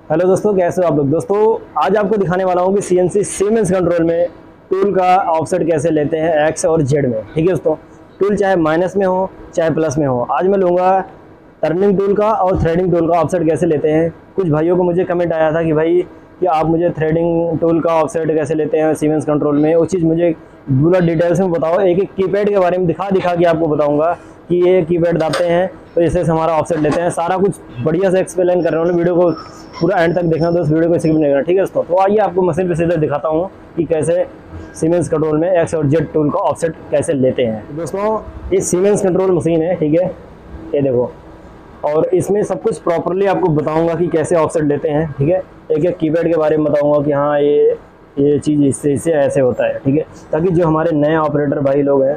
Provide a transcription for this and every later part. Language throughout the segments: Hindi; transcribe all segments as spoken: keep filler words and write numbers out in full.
हेलो दोस्तों, कैसे हो आप लोग। दोस्तों आज आपको दिखाने वाला हूँ कि सीएनसी सीमेंस कंट्रोल में टूल का ऑफसेट कैसे लेते हैं एक्स और जेड में। ठीक है दोस्तों, टूल चाहे माइनस में हो चाहे प्लस में हो। आज मैं लूँगा टर्निंग टूल का और थ्रेडिंग टूल का ऑफसेट कैसे लेते हैं। कुछ भाइयों को मुझे कमेंट आया था कि भाई कि आप मुझे थ्रेडिंग टूल का ऑफसेट कैसे लेते हैं सीमेंस कंट्रोल में, वो चीज़ मुझे पूरा डिटेल्स में बताओ। एक एक कीपैड के बारे में दिखा दिखा के आपको बताऊँगा कि ये कीपैड दाबते हैं तो इससे हमारा ऑफसेट लेते हैं। सारा कुछ बढ़िया से एक्सप्लेन कर रहा हूँ, वीडियो को पूरा एंड तक देखना, तो इस वीडियो को स्किप नहीं करना। ठीक है दोस्तों, तो आइए आपको मशीन पे सीधे दिखाता हूँ कि कैसे सीमेंस कंट्रोल में एक्स और जेड टूल का ऑफसेट कैसे लेते हैं। दोस्तों ये सीमेंस कंट्रोल मशीन है, ठीक है, ये देखो, और इसमें सब कुछ प्रॉपरली आपको बताऊंगा कि कैसे ऑफसेट लेते हैं। ठीक है, एक एक कीपैड के बारे में बताऊंगा कि हाँ ये ये चीज़ इससे इससे ऐसे होता है। ठीक है, ताकि जो हमारे नए ऑपरेटर भाई लोग हैं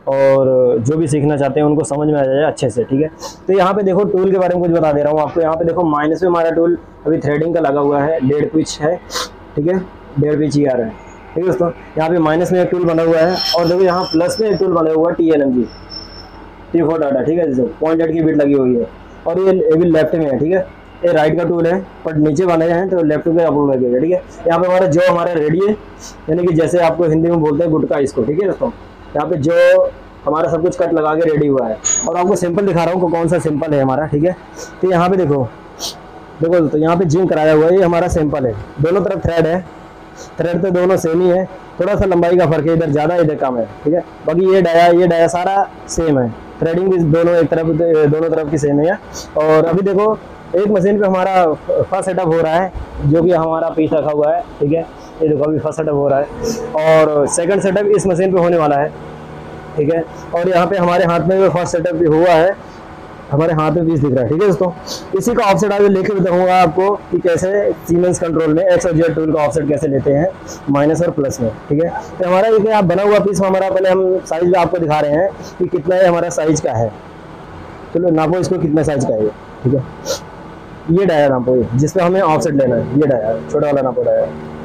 और जो भी सीखना चाहते हैं उनको समझ में आ जाए अच्छे से। ठीक है, तो यहाँ पे देखो टूल के बारे में कुछ बता दे रहा हूँ आपको। यहाँ पे देखो माइनस में हमारा टूल अभी थ्रेडिंग का लगा हुआ है, डेढ़ पिच है। ठीक है, डेढ़ पिच ही आ रहा है। ठीक है दोस्तों, यहाँ पे माइनस में एक टूल बना हुआ है और देखो यहाँ प्लस में एक टूल बना हुआ है T N M G T four data. ठीक है, जैसे पॉइंट एट की बिट लगी हुई है और ये भी लेफ्ट में है। ठीक है, ये राइट का टूल है पर नीचे बने हैं तो लेफ्ट में अप्रूव लगेगा। ठीक है, यहाँ पे हमारा जो हमारा रेडी है, यानी कि जैसे आपको हिंदी में बोलते हैं गुटका इसको। ठीक है दोस्तों, यहाँ पे जो हमारा सब कुछ कट लगा के रेडी हुआ है और आपको सिंपल दिखा रहा हूँ कौन सा सिंपल है हमारा। ठीक है, तो यहाँ पे देखो देखो दोस्तों, यहाँ पे जिम कराया हुआ है, ये हमारा सिंपल है। दोनों तरफ थ्रेड है, थ्रेड तो दोनों सेम ही है, थोड़ा सा लंबाई का फर्क है, इधर ज़्यादा इधर कम है। ठीक है, बाकी ये डाया ये डाया सारा सेम है, थ्रेडिंग भी दोनों एक तरफ दोनों तरफ की सेम है। और अभी देखो एक मशीन पे हमारा फर्स्ट सेटअप हो रहा है जो कि हमारा पीस रखा हुआ है। ठीक है, ये देखो अभी फर्स्ट सेटअप हो रहा है और सेकंड सेटअप इस मशीन पे होने वाला है। ठीक है, और यहाँ पे हमारे हाथ में भी फर्स्ट सेटअप भी हुआ है, हमारे हाथ में पीस दिख रहा है। ठीक है दोस्तों, इसी का ऑफसेट आगे लेके बताऊंगा आपको कि कैसे सीमेंस कंट्रोल में एक्स और जेड टूल का ऑफसेट कैसे लेते हैं माइनस और प्लस में। ठीक है, तो हमारा ये क्या बना हुआ पीस हमारा, पहले हम साइज आपको दिखा रहे हैं कि कितना है हमारा साइज का है। चलो नापो इसको कितना साइज का है ये। ठीक है, ये डाया नापो, ये जिसपे हमें ऑफसेट लेना है, ये डाया छोटा वाला नापो डाया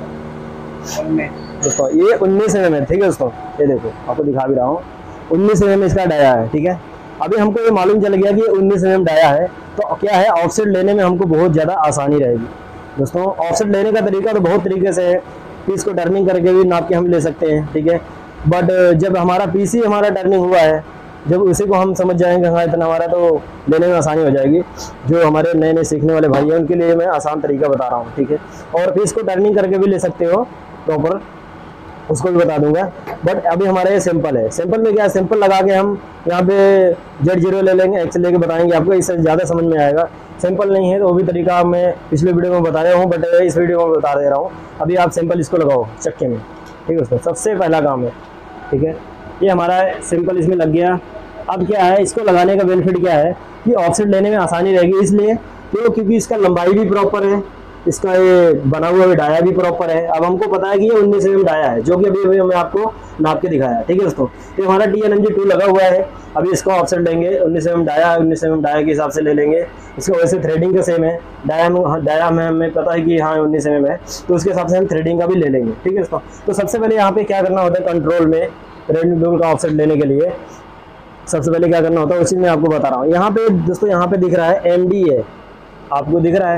दोस्तों, ये उन्नीस एम एम है। ठीक है दोस्तों, ये देखो आपको दिखा भी रहा हूँ, उन्नीस एम एम इसका डाया है। ठीक है, अभी हमको ये मालूम चल गया कि उन्नीस एम एम डाया है, तो क्या है ऑफसेट लेने में हमको बहुत ज़्यादा आसानी रहेगी। दोस्तों ऑफसेट लेने का तरीका तो बहुत तरीके से है, पीस को टर्निंग करके भी नाप के हम ले सकते हैं। ठीक है, बट जब हमारा पीस ही हमारा टर्निंग हुआ है, जब उसी को हम समझ जाएंगे हाँ इतना हमारा, तो लेने में आसानी हो जाएगी। जो हमारे नए नए सीखने वाले भाई हैं उनके लिए मैं आसान तरीका बता रहा हूँ। ठीक है, और पीस को टर्निंग करके भी ले सकते हो प्रॉपर, उसको भी बता दूंगा। बट अभी हमारा ये सिंपल है। सिंपल में क्या है, सिंपल लगा के हम यहाँ पे जेड जीरो ले लेंगे, एक्स लेके बताएंगे आपको, इससे ज़्यादा समझ में आएगा। सिंपल नहीं है तो वो भी तरीका मैं पिछले वीडियो में बता रहा हूँ, बट इस वीडियो में बता दे रहा हूँ। अभी आप सिंपल इसको लगाओ चक्के में। ठीक है दोस्तों, सबसे पहला काम है। ठीक है, ये हमारा सिंपल इसमें लग गया। अब क्या है, इसको लगाने का बेनिफिट क्या है कि ऑफसेट लेने में आसानी रहेगी, इसलिए क्यों क्योंकि इसका लंबाई भी प्रॉपर है, इसका ये बना हुआ भी डाया भी प्रॉपर है। अब हमको पता है कि ये उन्नीस एम एम डाया है, जो कि अभी अभी मैं आपको नाप के दिखाया। ठीक है दोस्तों, तो हमारा T N M G two लगा हुआ है। अभी इसका ऑफसेट लेंगे, उन्नीस एम एम डाया है, उन्नीस एम एम डाया के हिसाब से ले लेंगे। इसको वैसे थ्रेडिंग का सेम है, डाया में डाया में हमें पता है कि हाँ उन्नीस एम एम है, तो उसके हिसाब से हम थ्रेडिंग का भी ले लेंगे। ठीक है दोस्तों, तो सबसे पहले यहाँ पे क्या करना होता है कंट्रोल में थ्रेडिंग टूल का ऑफसेट लेने के लिए सबसे पहले क्या करना होता है उसी में आपको बता रहा हूँ। यहाँ पे दोस्तों यहाँ पे दिख रहा है एम डी है, आपको दिख रहा है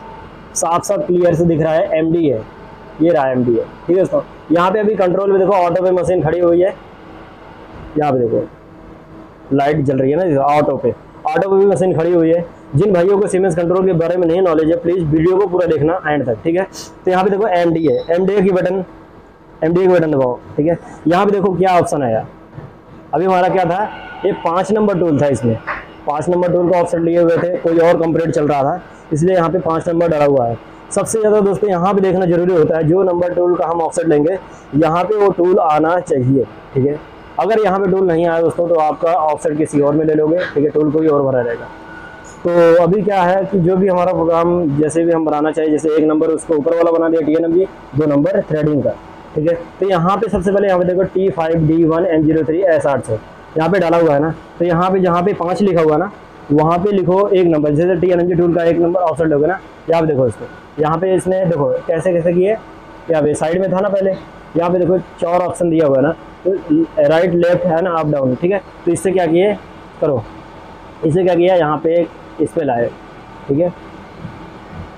साफ साफ क्लियर से दिख रहा है एम डी है, ये रहा एम डी है। ठीक है दोस्तों, यहाँ पे अभी कंट्रोल में देखो ऑटो पे मशीन खड़ी हुई है, यहाँ पे देखो लाइट जल रही है ना ऑटो पे, ऑटो पे भी मशीन खड़ी हुई है। जिन भाइयों को सीमेंस कंट्रोल के बारे में नहीं नॉलेज है प्लीज़ वीडियो को पूरा देखना एंड तक। ठीक है, तो यहाँ पे देखो एम डी है, एम डी की बटन एम डी की बटन दबाओ। ठीक है, यहाँ पे देखो क्या ऑप्शन आया। अभी हमारा क्या था, ये पाँच नंबर टूल था, इसमें पाँच नंबर टूल का ऑफसेट लिए हुए थे, कोई और कंप्लीट चल रहा था, इसलिए यहाँ पे पाँच नंबर डाला हुआ है। सबसे ज़्यादा दोस्तों यहाँ पे देखना जरूरी होता है, जो नंबर टूल का हम ऑफसेट लेंगे यहाँ पे वो टूल आना चाहिए। ठीक है, अगर यहाँ पे टूल नहीं आया दोस्तों तो आपका ऑफसेट किसी और में ले लोगे। ठीक है, टूल कोई और भरा रहेगा। तो अभी क्या है कि जो भी हमारा प्रोग्राम जैसे भी हम बनाना चाहिए, जैसे एक नंबर उसको ऊपर वाला बना दिया टी एन एम जी, दो नंबर थ्रेडिंग का। ठीक है, तो यहाँ पे सबसे पहले यहाँ पे देखो T five D one N zero three S आठ सौ यहाँ पे डाला हुआ है ना, तो यहाँ पे जहाँ पे पाँच लिखा हुआ ना वहाँ पे लिखो एक नंबर, जैसे T N M G tool का एक नंबर ऑफसेट लोगे ना, यहाँ पे देखो इसको, यहाँ पे इसने देखो कैसे कैसे किए, यहाँ पे साइड में था ना पहले, यहाँ पे देखो चार ऑप्शन दिया हुआ है ना, तो राइट लेफ्ट है ना अप डाउन। ठीक है, तो इससे क्या किए करो, इसे क्या किया यहाँ पे इस पे लाए। ठीक है,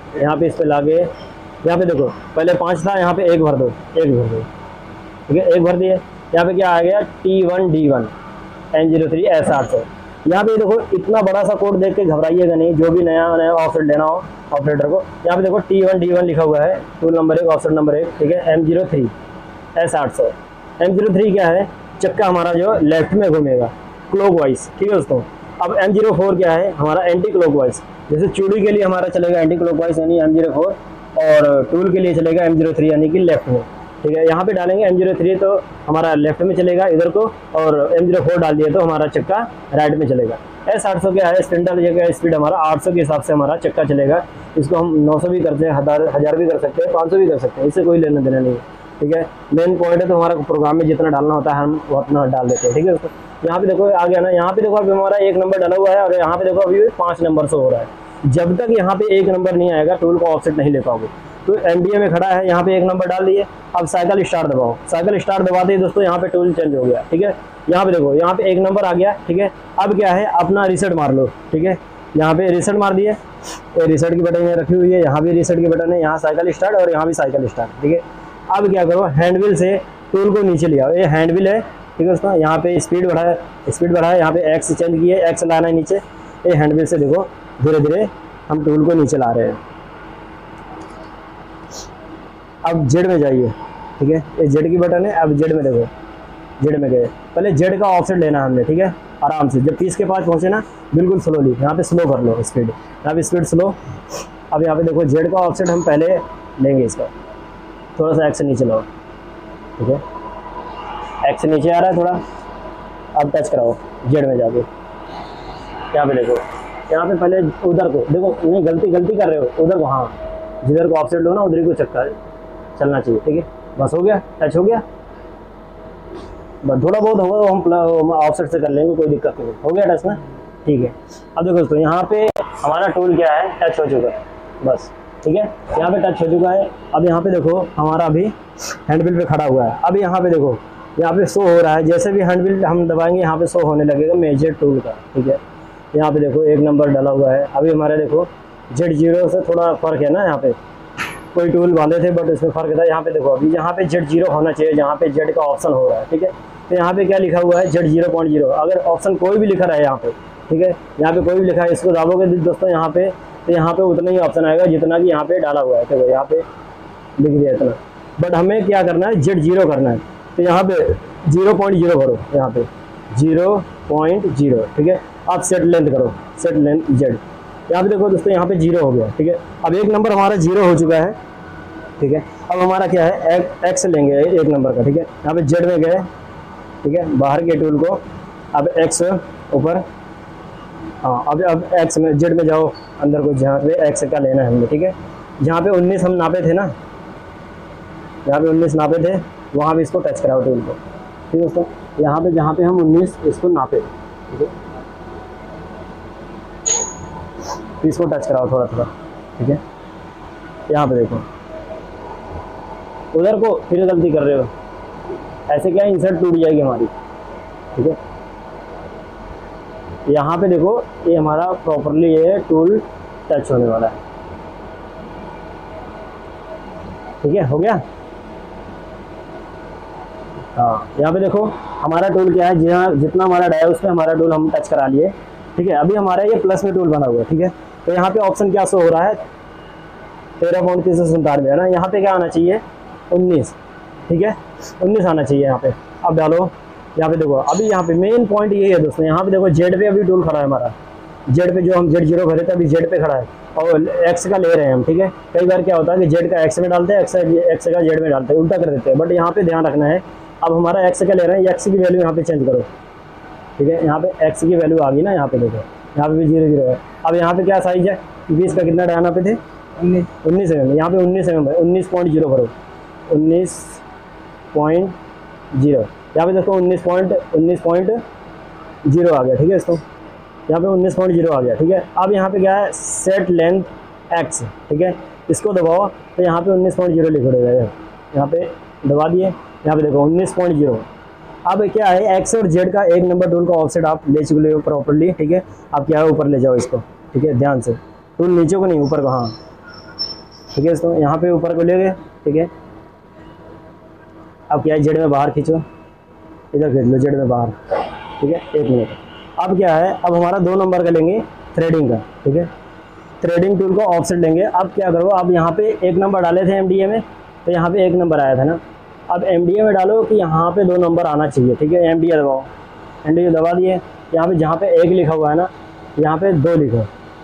यहाँ पे इस पे लाके यहाँ पे देखो पहले पाँच था, यहाँ पे एक भर दो, एक भर दो, ठीक है, एक भर दिए। यहाँ पे क्या आ गया T one D one N zero three S आठ सौ। यहाँ पे देखो इतना बड़ा सा कोड देख के घबराइएगा नहीं, जो भी नया नया ऑफसेट लेना हो ऑपरेटर को। यहाँ पे देखो टी वन डी वन लिखा हुआ है, टूल नंबर एक ऑफसेट नंबर एक, ठीक है, एम जीरो थ्री एस आठ सौ। एम जीरो थ्री क्या है, चक्का हमारा जो लेफ्ट में घूमेगा क्लॉक वाइज, ठीक है दोस्तों। अब एम जीरो फोर क्या है, हमारा एंटी क्लॉक वाइज, जैसे चूड़ी के लिए हमारा चलेगा एंटी क्लॉक वाइज यानी एम जीरो फोर, और टूल के लिए चलेगा एम जीरो थ्री यानी कि लेफ्ट में, ठीक है। यहाँ पे डालेंगे एम जीरो थ्री तो हमारा लेफ्ट में चलेगा इधर को, और एम जीरो फोर डाल दिए तो हमारा चक्का राइट में चलेगा। एस आठ सौ क्या है, स्प्रिंटर जगह स्पीड हमारा आठ सौ के हिसाब से हमारा चक्का चलेगा। इसको हम नौ सौ भी करते हैं, हज़ार हज़ार भी कर सकते हैं, पाँच सौ भी कर सकते हैं, इससे कोई लेना देना नहीं है, ठीक है। मेन पॉइंट है तो हमारा प्रोग्राम में जितना डालना होता है हम वो अपना डाल देते हैं, ठीक है दोस्तों। यहाँ पे देखो आ गया ना, यहाँ पे देखो अभी हमारा एक नंबर डाला हुआ है, और यहाँ पे देखो अभी पाँच नंबर से हो रहा है। जब तक यहाँ पे एक नंबर नहीं आएगा टूल को ऑफसेट नहीं ले पाओगे। तो एमडीए में खड़ा है, यहाँ पे एक नंबर डाल दिए। अब साइकिल स्टार्ट दबाओ, साइकिल स्टार्ट दबाते ही दोस्तों यहाँ पे टूल चेंज हो गया, ठीक है। यहाँ पे देखो यहाँ पे एक नंबर आ गया, ठीक है। अब क्या है, अपना रीसेट मार लो, ठीक है। यहाँ पे रीसेट मार दिए, रीसेट की बटन रखी हुई है, यहाँ भी रीसेट की बटन है, यहाँ साइकिल स्टार्ट और यहाँ भी साइकिल स्टार्ट, ठीक है। अब क्या करो, हैंडविल से टूल को नीचे ले आओ, ये हैंडविल है, ठीक है दोस्तों। यहाँ पे स्पीड बढ़ाए, स्पीड बढ़ाए, यहाँ पे एक्स चेंज किए, एक्स लाना है नीचे। ये हैंडविल से देखो धीरे धीरे हम टूल को नीचे ला रहे हैं। अब जेड में जाइए, ठीक है, ये जेड की बटन है। अब जेड में देखो, जेड में गए, पहले जेड का ऑफसेट लेना है हमने, ठीक है, आराम से। जब तीस के पास पहुंचे ना, बिल्कुल स्लोली, यहाँ पे स्लो कर लो स्पीड, यहाँ पे स्पीड स्लो। अब यहाँ पे देखो जेड का ऑफसेट हम पहले लेंगे, इसका थोड़ा सा एक्स नीचे लाओ, ठीक है, एक्स नीचे आ रहा है थोड़ा। अब टच कराओ जेड में जाके, यहाँ पे देखो, यहाँ पे पहले उधर को देखो, नहीं गलती गलती कर रहे हो, उधर को, हाँ जिधर को ऑफसेट लो ना उधर को चक्का चलना चाहिए, ठीक है। बस हो गया, टच हो गया, बस थोड़ा बहुत होगा तो हम ऑफसेट से कर लेंगे, कोई दिक्कत नहीं। हो गया टच ना, ठीक है। अब देखो दोस्तों यहाँ पे हमारा टूल क्या है, टच हो चुका है, बस ठीक है, यहाँ पे टच हो चुका है। अब यहाँ पे देखो हमारा अभी हैंडबिल पे खड़ा हुआ है। अब यहाँ पे देखो, यहाँ पे शो हो रहा है, जैसे भी हैंडबिल हम दबाएंगे यहाँ पे शो होने लगेगा मेजर टूल का, ठीक है। यहाँ पे देखो एक नंबर डाला हुआ है। अभी हमारे देखो जेड जीरो से थोड़ा फर्क है ना, यहाँ पे कोई टूल बांधे थे बट इसमें फर्क था। यहाँ पे देखो अभी यहाँ पे जेड जीरो होना चाहिए, जहाँ पे जेड का ऑप्शन हो रहा है, ठीक है। तो यहाँ पे क्या लिखा हुआ है, जेड जीरो पॉइंट जीरो। अगर ऑप्शन कोई भी लिखा रहे यहाँ पे, ठीक है, यहाँ पे कोई भी लिखा है, इसको दाबोगे दोस्तों यहाँ पे, तो यहाँ पे उतना ही ऑप्शन आएगा जितना कि यहाँ पे डाला हुआ है। देखो यहाँ पे लिख दिया इतना, बट हमें क्या करना है, जेड जीरो करना है। तो यहाँ पे जीरो पॉइंट जीरो भरो, यहाँ पे जीरो पॉइंट जीरो, ठीक है। आप सेट लेंथ करो, सेट लेंथ जेड। यहाँ पे देखो दोस्तों यहाँ पे जीरो हो गया, ठीक है। अब एक नंबर हमारा जीरो हो चुका है, ठीक है। अब हमारा क्या है, एक्स लेंगे एक नंबर का, ठीक है। यहाँ पे जेड में गए, ठीक है, बाहर के टूल को, अब एक्स ऊपर, हाँ अब अब एक्स में जेड में जाओ अंदर को, जहाँ पे एक्स का लेना है हमने, ठीक है। जहाँ पे उन्नीस हम नापे थे ना, जहाँ पे उन्नीस नापे थे वहाँ पे इसको टच कराओ टूल को, ठीक है दोस्तों। यहाँ पे जहाँ पे हम उन्नीस इसको नापे, ठीक है, इसको टच कराओ थोड़ा थोड़ा, ठीक है। यहाँ पे देखो उधर को फिर गलती कर रहे हो, ऐसे क्या इंसर्ट टूट जाएगी हमारी, ठीक है। यहाँ पे देखो ये हमारा प्रॉपरली ये टूल टच होने वाला है, ठीक है, हो गया। हाँ यहाँ पे देखो हमारा टूल क्या है, जहाँ जितना हमारा डाया उस पर हमारा टूल हम टच करा लिए, ठीक है। अभी हमारा ये प्लस में टूल बना हुआ है, ठीक है। तो यहाँ पे ऑप्शन क्या शो हो रहा है, तेरह पॉइंट तीन सौ संतानवे है ना। यहाँ पे क्या आना चाहिए, उन्नीस, ठीक है, उन्नीस आना चाहिए यहाँ पे। अब डालो, यहाँ पे देखो अभी यहाँ पे मेन पॉइंट ये है दोस्तों, यहाँ पे देखो जेड पे अभी टूल खड़ा है हमारा, जेड पे जो हम जेड जीरो भरे थे अभी जेड पे खड़ा है, और एक्स का ले रहे हैं हम, ठीक है। कई बार क्या होता है कि जेड का एक्स में डालते हैं, एक्स एक्स का जेड में डालते हैं, उल्टा कर देते हैं, बट यहाँ पे ध्यान रखना है। अब हमारा एक्स का ले रहे हैं, एक्स की वैल्यू यहाँ पे चेंज करो, ठीक है। यहाँ पे एक्स की वैल्यू आ गई ना, यहाँ पे देखो यहाँ पे भी जीरो जीरो है। अब यहाँ पे क्या साइज है, बीस का कितना डायना पे थे, उन्नीस उन्नीस एम एम, यहाँ पे उन्नीस एम एम है, उन्नीस पॉइंट जीरो भरो, उन्नीस पॉइंट जीरो। यहाँ पे देखो उन्नीस पॉइंट उन्नीस पॉइंट जीरो आ गया, ठीक है दोस्तों। यहाँ पे उन्नीस पॉइंट जीरो आ गया, ठीक है। अब यहाँ पे क्या है, सेट लेंथ एक्स, ठीक है, इसको दबाओ तो यहाँ पे उन्नीस पॉइंट जीरो लिख देगा, यहाँ पे दबा दिए, यहाँ पे देखो उन्नीस पॉइंट जीरो। अब क्या है, एक्स और जेड का एक नंबर टूल का ऑफसेट आप ले चुके हो प्रॉपर्ली, ठीक है। अब क्या है, ऊपर ले जाओ इसको, ठीक है, ध्यान से, टूल नीचे को नहीं ऊपर को, हाँ ठीक है दोस्तों, यहाँ पे ऊपर को ले गए, ठीक है। अब क्या है, जेड में बाहर खींचो, इधर खींच लो जेड में बाहर, ठीक है। एक मिनट, अब क्या है, अब हमारा दो नंबर का लेंगे थ्रेडिंग का, ठीक है। थ्रेडिंग टूल को ऑफसेट लेंगे। अब क्या करो, अब यहाँ पे एक नंबर डाले थे एमडीए में, तो यहाँ पे एक नंबर आया था ना, अब एमडीए में डालो कि यहाँ पे दो नंबर आना चाहिए, ठीक है। एमडीए दबाओ, एमडीए दबा दिए, यहाँ पे जहाँ पे एक लिखा हुआ है ना, यहाँ पे दो लिखो,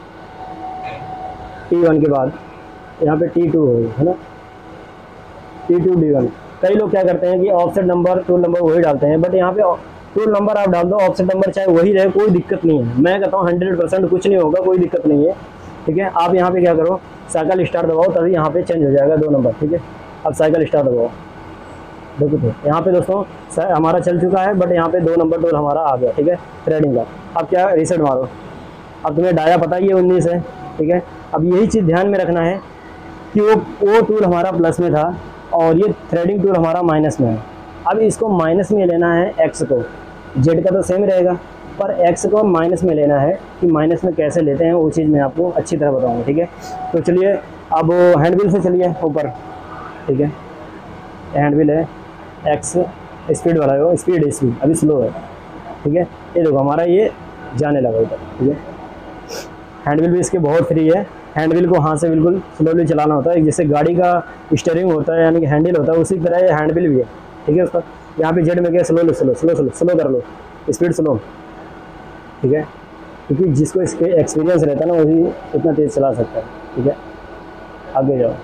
टी वन के बाद यहाँ पे टी टू है ना, टी टू डी वन। कई लोग क्या करते हैं कि ऑफसेट नंबर टूल नंबर वही डालते हैं, बट यहाँ पे टूल नंबर आप डाल दो, ऑफसेट नंबर चाहे वही रहे, कोई दिक्कत नहीं है। मैं कहता हूँ हंड्रेड परसेंट कुछ नहीं होगा, कोई दिक्कत नहीं है, ठीक है। आप यहाँ पे क्या करो, साइकिल स्टार दबाओ, तभी यहाँ पे चेंज हो जाएगा दो नंबर, ठीक है। अब साइकिल स्टार दबाओ, देखो तो यहाँ पे दोस्तों हमारा चल चुका है, बट यहाँ पे दो नंबर टूल हमारा आ गया, ठीक है, थ्रेडिंग का। अब क्या, रीसेट मारो। अब तुम्हें डाया पता ही है उन्नीस है, ठीक है। अब यही चीज़ ध्यान में रखना है कि वो वो टूल हमारा प्लस में था और ये थ्रेडिंग टूल हमारा माइनस में है। अब इसको माइनस में लेना है एक्स को, जेड का तो सेम रहेगा, पर एक्स को माइनस में लेना है। कि माइनस में कैसे लेते हैं वो चीज़ मैं आपको अच्छी तरह बताऊंगा, ठीक है। तो चलिए अब हैंड व्हील से चलिए ऊपर, ठीक है। हैंड व्हील है, एक्स स्पीड बढ़ाओ, स्पीड स्पीड अभी स्लो है, ठीक है। ये देखो हमारा ये जाने लगा ऊपर, ठीक है। हैंड व्हील भी इसके बहुत फ्री है। हैंड व्हील को हाथ से बिल्कुल स्लोली चलाना होता है, जैसे गाड़ी का स्टीयरिंग होता है यानी कि हैंडल होता है, उसी तरह ये हैंड व्हील भी है, ठीक है। उसका यहाँ पे जेड में क्या, slow slow slow slow slow कर लो, स्पीड स्लो, ठीक है। क्योंकि जिसको इसके एक्सपीरियंस रहता है ना वही इतना तेज़ चला सकता है, ठीक है। आगे जाओ,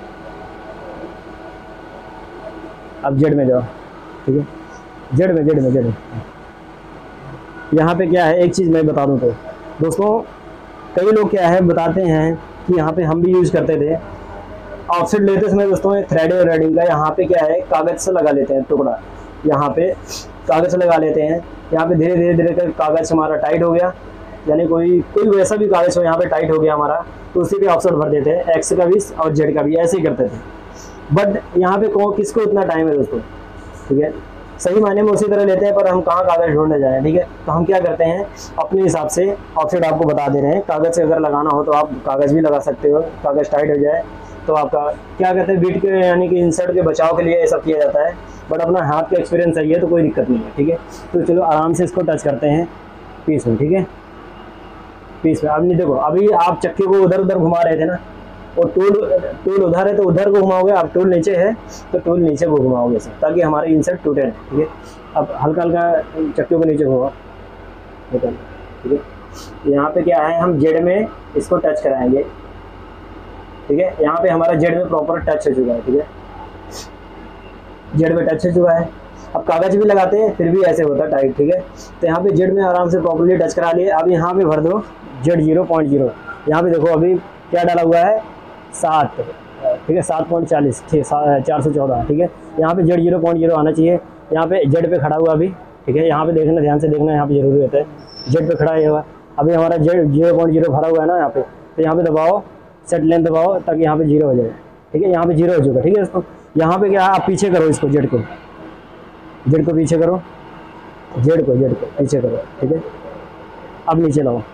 अब जेड में जाओ, ठीक है। जेड में जेड में जेड में यहाँ पे क्या है, एक चीज़ मैं बता दूँ तो दोस्तों, कई लोग क्या है बताते हैं कि यहाँ पे हम भी यूज़ करते थे ऑफसेट लेते समय दोस्तों, थ्रेड और रेडिंग का यहाँ पे क्या है, कागज़ से लगा लेते हैं टुकड़ा, यहाँ पे कागज़ से लगा लेते हैं। यहाँ पे धीरे धीरे धीरे कर कागज़ हमारा टाइट हो गया, यानी कोई कोई वैसा भी कागज़ हो यहाँ पे टाइट हो गया हमारा, तो उसी पे ऑफसेट भर देते हैं, एक्स का भी और जेड का भी, ऐसे ही करते थे। बट यहाँ पे कौन किसको इतना टाइम है दोस्तों, ठीक है। सही मायने में उसी तरह लेते हैं, पर हम कहाँ कागज़ ढूंढने जाएं, ठीक है। तो हम क्या करते हैं, अपने हिसाब से ऑफसेट आपको बता दे रहे हैं। कागज़ से अगर लगाना हो तो आप कागज़ भी लगा सकते हो, कागज़ टाइट हो जाए तो आपका क्या कहते हैं, बीट के यानी कि इंसर्ट के बचाव के लिए ये सब किया जाता है। बट अपना हाथ का एक्सपीरियंस सही है तो कोई दिक्कत नहीं है, ठीक है। तो चलो आराम से इसको टच करते हैं पीस में, ठीक है। पीस में अब नहीं, देखो अभी आप चक्के को उधर उधर घुमा रहे थे ना, और टूल टूल उधर है तो उधर को घुमाओगे, अब टूल नीचे है तो टूल नीचे को घुमाओगे सर, ताकि हमारे इंसर्ट टूटे, ठीक है। अब हल्का हल्का चक्के को नीचे घुमाओ, ठीक है। यहाँ पे क्या है, हम जेड में इसको टच कराएंगे, ठीक है। यहाँ पे हमारा जेड में प्रॉपर टच हो चुका है, ठीक है। जेड में टच हो चुका है। अब कागज़ भी लगाते हैं फिर भी ऐसे होता है टाइट, ठीक है। तो यहाँ पे जेड में आराम से प्रॉपर्ली टच करा लिए। अब यहाँ पे भर दो जेड जीरो पॉइंट जीरो, यहाँ पे देखो अभी क्या डाला हुआ है, सात, ठीक है, सात पॉइंट चालीस, ठीक है, चार सौ चौदह, ठीक है। यहाँ पे जेड जीरो पॉइंट जीरो आना चाहिए। यहाँ पे जेड पे खड़ा हुआ अभी, ठीक है। यहाँ पे देखना, ध्यान से देखना, यहाँ पे जरूरी होता है, जेड पे खड़ा हुआ अभी हमारा जेड जीरो पॉइंट जीरो भरा हुआ है ना यहाँ पे। तो यहाँ पे दबाओ, सेट लेंथ दबाओ, ताकि यहाँ पे जीरो हो जाए, ठीक है। यहाँ पे जीरो हो चुका, ठीक है दोस्तों। यहाँ पे क्या है, आप पीछे करो इसको, जेड को जेड को पीछे करो, जेड को जेड को पीछे करो, ठीक है। अब नीचे लाओ,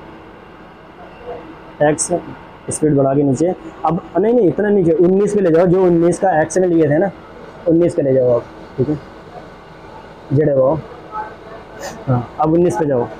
एक्स स्पीड बढ़ा के नीचे। अब नहीं नहीं इतना नीचे, उन्नीस पे ले जाओ, जो उन्नीस का एक्स में लिए थे ना, उन्नीस पे ले जाओ आप, ठीक है। जेड दबाओ, हाँ अब उन्नीस पे जाओ,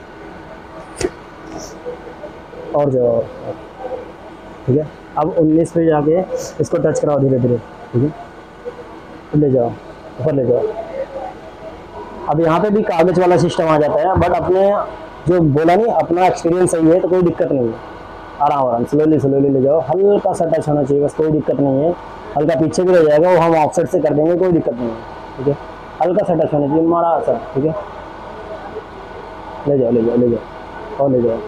और जाओ, ठीक है। अब उन्नीस पे जाके इसको टच कराओ धीरे धीरे, ठीक है। ले जाओ, ऊपर ले जाओ। अब यहाँ पे भी कागज़ वाला सिस्टम आ जाता है, बट अपने जो बोला नहीं, अपना एक्सपीरियंस सही है तो कोई दिक्कत नहीं है। आराम आराम स्लोली स्लोली ले जाओ, हल्का सा टच होना चाहिए बस, कोई दिक्कत नहीं है। हल्का पीछे भी रह जाएगा, वो हम ऑफसेट से कर देंगे, कोई दिक्कत नहीं है, ठीक है। हल्का सा टच होना चाहिए, मारा सा, ठीक है। ले जाओ ले जाओ ले जाओ और ले जाओ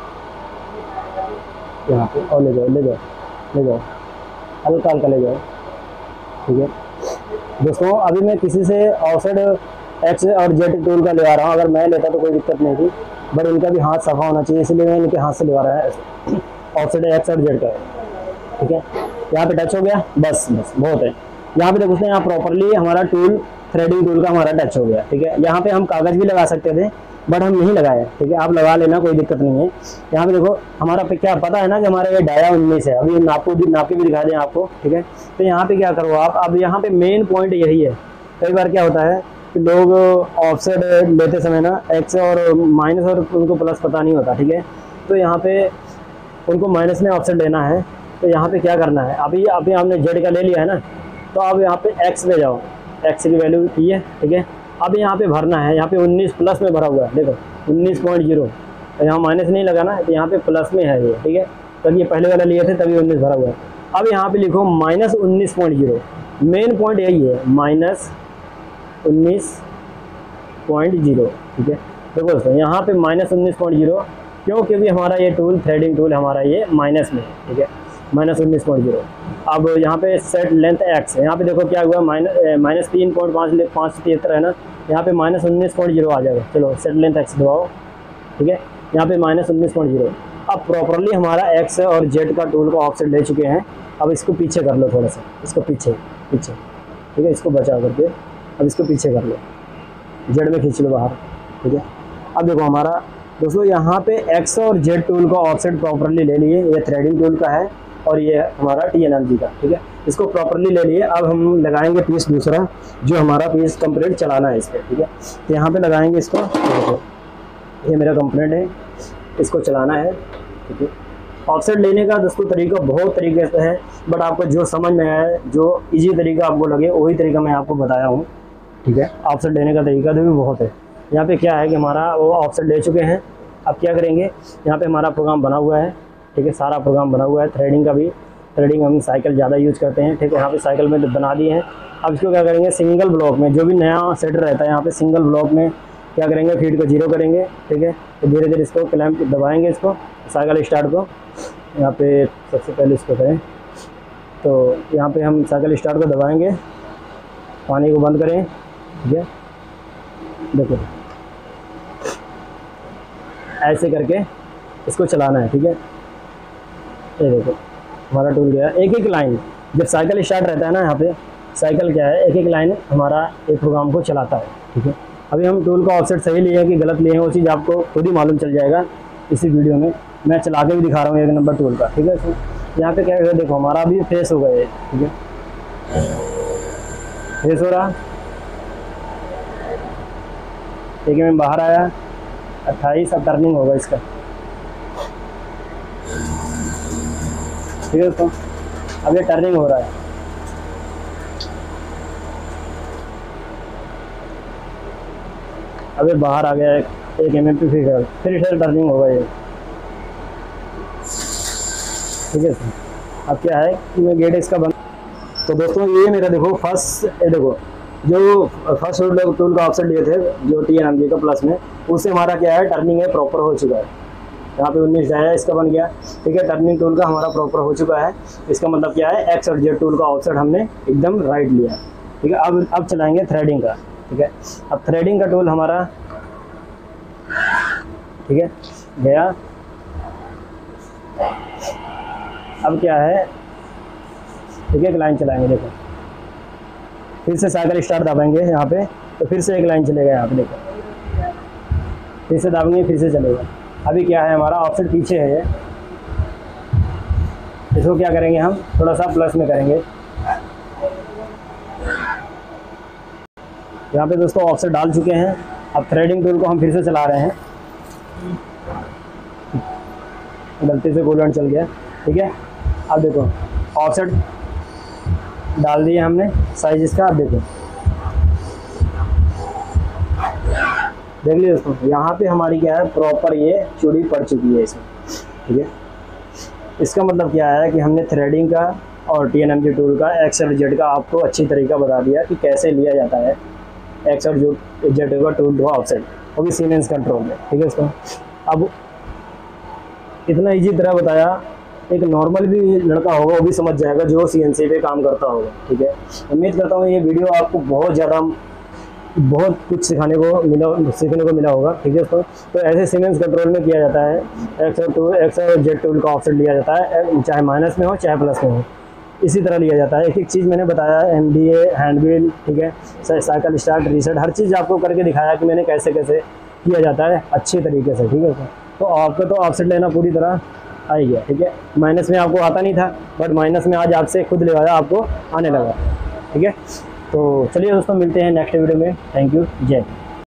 यहाँ पे, और ले जाओ ले जाओ ले जाओ हल्का हल्का ले जाओ, ठीक है दोस्तों। अभी मैं किसी से ऑफसेट एक्स और जेड टूल का ले आ रहा हूँ, अगर मैं लेता तो कोई दिक्कत नहीं थी, बट इनका भी हाथ सफा होना चाहिए, इसलिए मैं इनके हाथ से ले आ रहा है ऑफसेट एक्स और जेड का, ठीक है। यहाँ पे टच हो गया, बस बस बहुत है। यहाँ पे देखो, यहाँ प्रॉपरली हमारा टूल थ्रेडिंग टूल का हमारा टच हो गया, ठीक है। यहाँ पे हम कागज़ भी लगा सकते थे, बट हम नहीं लगाए, ठीक है। आप लगा लेना, कोई दिक्कत नहीं है। यहाँ पे देखो हमारा पे क्या पता है ना कि हमारा ये डाया उन्नीस है। अभी नाप को भी नाप के भी दिखा दें आपको, ठीक है। तो यहाँ पे क्या करो आप, अब यहाँ पे मेन पॉइंट यही है। कई बार क्या होता है कि लोग ऑफसेट लेते समय ना एक्स और माइनस और उनको प्लस पता नहीं होता, ठीक है। तो यहाँ पे उनको माइनस में ऑफसेट लेना है, तो यहाँ पे क्या करना है, अभी अभी आपने जेड का ले लिया है ना, तो अब यहाँ पे एक्स में जाओ, एक्स की वैल्यू की है, ठीक है। अब यहाँ पे भरना है, यहाँ पे उन्नीस प्लस में भरा हुआ है, देखो उन्नीस पॉइंट जीरो, तो यहाँ माइनस नहीं लगाना, तो यहाँ पे प्लस में है ये, ठीक है। तो ये पहले वाला लिए थे तभी उन्नीस भरा हुआ है। अब यहाँ पे लिखो माइनस उन्नीस पॉइंट जीरो, मेन पॉइंट यही है, माइनस उन्नीस पॉइंट जीरो, ठीक है। देखो दोस्तों यहाँ पे माइनस उन्नीस पॉइंट जीरो, क्यों, क्योंकि हमारा ये टूल थ्रेडिंग टूल हमारा ये माइनस में, ठीक है, माइनस उन्नीस पॉइंट जीरो। अब यहाँ पे सेट लेंथ एक्स है, यहाँ पे देखो क्या हुआ, माइनस माइनस तीन पॉइंट पाँच पाँच तिहत्तर है ना, यहाँ पे माइनस उन्नीस पॉइंट जीरो आ जाएगा। चलो सेट लेंथ एक्स दबाओ, ठीक है, यहाँ पे माइनस उन्नीस पॉइंट जीरो। अब प्रॉपरली हमारा एक्स और जेड का टूल को ऑफसेट ले चुके हैं। अब इसको पीछे कर लो थोड़ा सा, इसको पीछे पीछे, ठीक है, इसको बचा करके अब इसको पीछे कर लो, जेड में खींच लो बाहर, ठीक है। अब देखो हमारा दोस्तों यहाँ पे एक्स और जेड टूल को ऑफसेट प्रॉपरली ले लिए, ये थ्रेडिंग टूल का है और ये हमारा टी एन एम जी का, ठीक है। इसको प्रॉपरली ले लिए। अब हम लगाएंगे पीस दूसरा, जो हमारा पीस कंप्लीट चलाना है इस पर, ठीक है। तो यहाँ पे लगाएंगे इसको, देखो ये मेरा कंप्लीट है, इसको चलाना है, ठीक है। ऑफसेट लेने का दोस्तों तरीका बहुत तरीके से है, बट आपको जो समझ में आए, जो इजी तरीका आपको लगे वही तरीका मैं आपको बताया हूँ, ठीक है। ऑफसेट लेने का तरीका तो भी बहुत है। यहाँ पे क्या है कि हमारा वो ऑफसेट ले चुके हैं। अब क्या करेंगे, यहाँ पे हमारा प्रोग्राम बना हुआ है, ठीक है, सारा प्रोग्राम बना हुआ है। थ्रेडिंग का भी, थ्रेडिंग हम साइकिल ज़्यादा यूज़ करते हैं, ठीक है। यहाँ पे साइकिल में बना दिए हैं। अब इसको क्या करेंगे, सिंगल ब्लॉक में, जो भी नया सेट रहता है यहाँ पे सिंगल ब्लॉक में क्या करेंगे, फीड को जीरो करेंगे, ठीक है। तो धीरे धीरे इसको क्लैंप दबाएंगे, इसको साइकिल स्टार्ट को, यहाँ पे सबसे पहले इसको करें, तो यहाँ पे हम साइकिल स्टार्ट को दबाएंगे, पानी को बंद करें, ठीक है। देखो ऐसे करके इसको चलाना है, ठीक है। ये देखो हमारा टूल गया, एक एक लाइन, जब साइकिल स्टार्ट रहता है ना, यहाँ पे साइकिल क्या है, एक एक लाइन हमारा एक प्रोग्राम को चलाता है, ठीक है। अभी हम टूल का ऑफसेट सही लिए हैं कि गलत लिए हैं, वो चीज़ आपको खुद ही मालूम चल जाएगा इसी वीडियो में। मैं चला के भी दिखा रहा हूँ एक नंबर टूल का, ठीक है। तो यहाँ पे क्या है, देखो हमारा अभी फेस हो गया है, ठीक है, फेस हो रहा, एक में बाहर आया, अट्ठाईस, अब टर्निंग होगा इसका, ठीक है दोस्तों। अब ये टर्निंग हो रहा है, अब ये बाहर आ गया है, एक एम एम पी फिर फिर इधर टर्निंग होगा ये, ठीक है। अब क्या है कि मैं गेट इसका बंद। तो दोस्तों ये मेरा देखो फर्स्ट, ये देखो जो फर्स्ट टूल का ऑफसेट लिए थे जो टी एन एम जी का प्लस में, उससे हमारा क्या है, टर्निंग है प्रॉपर हो चुका है। यहाँ पे उन्नीस जाया इसका बन गया, ठीक है। टर्निंग टूल का हमारा प्रॉपर हो चुका है। इसका मतलब क्या है, एक्स और जेड टूल का ऑफसेट हमने एकदम राइट लिया, ठीक है। अब अब चलाएंगे थ्रेडिंग का, ठीक है। अब थ्रेडिंग का टूल हमारा, ठीक है, गया। अब क्या है, ठीक है, एक लाइन चलाएंगे, देखो फिर से साइकिल स्टार्ट दबाएंगे यहाँ पे, तो फिर से एक लाइन चलेगा यहाँ पे, देखो फिर से दाबेंगे, फिर से चलेगा। अभी क्या है, हमारा ऑफसेट पीछे है, इसको क्या करेंगे, हम थोड़ा सा प्लस में करेंगे। यहाँ पे दोस्तों ऑफसेट डाल चुके हैं। अब थ्रेडिंग टूल को हम फिर से चला रहे हैं, गलती से गोल्डन चल गया, ठीक है। अब देखो ऑफसेट डाल दिए हमने, साइज इसका, अब देखो देख लीजिए दोस्तों, यहाँ पे हमारी क्या है, प्रॉपर ये चूड़ी पड़ चुकी है इसमें, ठीक है। इसका मतलब क्या है कि हमने थ्रेडिंग का और T N M G tool का, एक्स और जेड का आपको अच्छी तरीका बता दिया कि कैसे लिया जाता है एक्स और जेड का टूल का ऑफसेट, वो भी सीमेंस कंट्रोल में, ठीक है दोस्तों। अब इतना इजी तरह बताया, एक नॉर्मल भी लड़का होगा वो भी समझ जाएगा जो सी एन सी पे काम करता होगा, ठीक है। उम्मीद करता हूँ ये वीडियो आपको बहुत ज़्यादा बहुत कुछ सिखाने को मिला सीखने को मिला होगा, ठीक है दोस्तों। तो ऐसे सीमेंस कंट्रोल में किया जाता है, एक्स और टूल एक्स और जेड टूल का ऑफसेट लिया जाता है, चाहे माइनस में हो चाहे प्लस में हो, इसी तरह लिया जाता है। एक एक चीज़ मैंने बताया, M D A, hand wheel, ठीक है, साइकिल स्टार्ट, रीसेट, हर चीज़ आपको करके दिखाया कि मैंने कैसे कैसे किया जाता है अच्छे तरीके से, ठीक है दोस्तों। तो आपको तो ऑफसेट लेना पूरी तरह आ ही गया, ठीक है। माइनस में आपको आता नहीं था, बट माइनस में आज आपसे खुद लेवाया आपको आने लगा, ठीक है। तो चलिए दोस्तों, मिलते हैं नेक्स्ट वीडियो में। थैंक यू, जय हिंद।